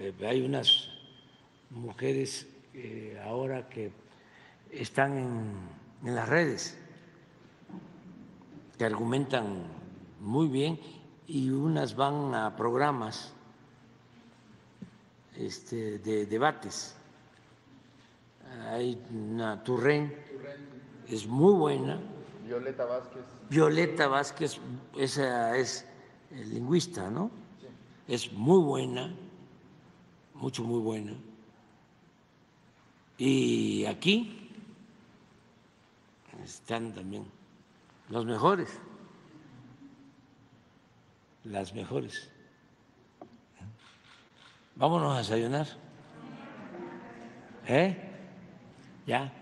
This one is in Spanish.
hay unas mujeres ahora que están en las redes, que argumentan muy bien y unas van a programas de debates. Hay una Turren, es muy buena. Violeta Vázquez. Violeta Vázquez, esa es lingüista, ¿no? Sí. Es muy buena, muy buena. Y aquí están también los mejores, las mejores. Vámonos a desayunar. ¿Ya?